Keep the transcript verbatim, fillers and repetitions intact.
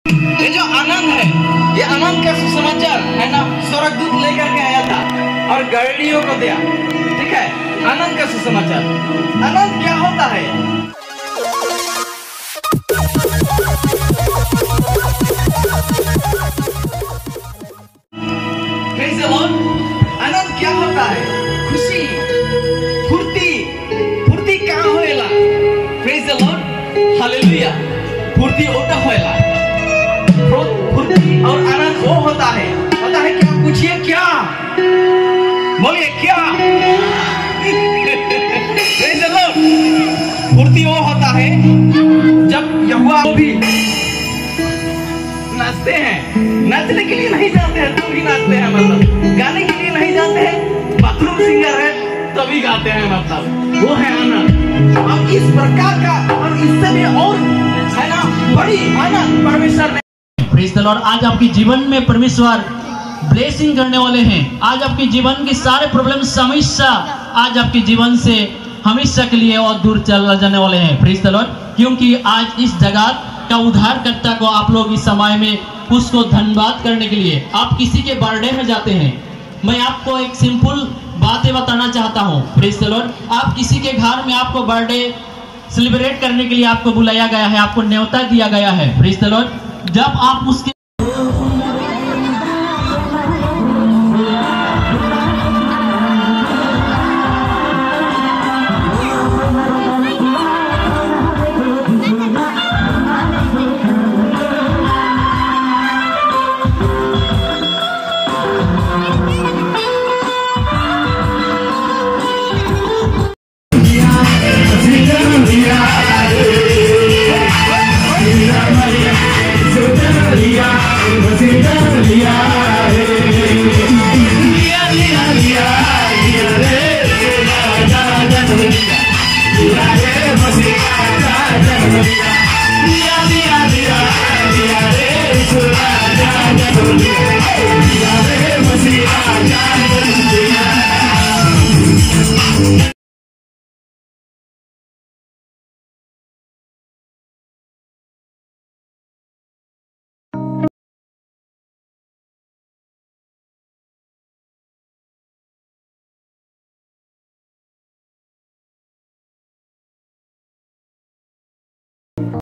ये जो आनंद है, ये आनंद का सुसमाचार है ना, स्वर्गदूत लेकर के आया था और गड़ियों को दिया। ठीक है, आनंद का सुसमाचार। आनंद क्या होता है? Praise the Lord. आनंद क्या होता है? खुशी, फुर्ती। फुर्ती कहाँ होएला? Praise the lord, hallelujah. फुर्ती ओटा होएला। फुर्ती और आनंद वो होता है, पता है क्या? पूछिए क्या? बोलिए क्या? Praise the lord. फुर्ती वो होता है जब यहोवा भी नाचते हैं। नाचने के लिए नहीं जाते हैं तो भी नाचते हैं, मतलब गाने के लिए नहीं जाते हैं, बाथरूम सिंगर है तभी गाते हैं, मतलब वो है आनंद। अब इस प्रकार का और इससे भी और है ना बड़ी आनंद परमेश्वर ने। Praise the lord. आज आपके जीवन में परमेश्वर ब्लेसिंग करने वाले हैं। आज आपके जीवन की सारे प्रॉब्लम समस्या आज आपके जीवन से हमेशा के लिए और दूर चला जाने वाले हैं। Praise the lord. क्योंकि आज इस जगत का उद्धारकर्ता को आप लोग इस समय में उसको धन्यवाद करने के लिए आप किसी के बर्थडे में जाते हैं। मैं आपको एक सिंपल बातें बताना चाहता हूँ। Praise the lord. आप किसी के घर में आपको बर्थडे सेलिब्रेट करने के लिए आपको बुलाया गया है, आपको न्योता दिया गया है। Praise the lord. जब आप उसके Yeah.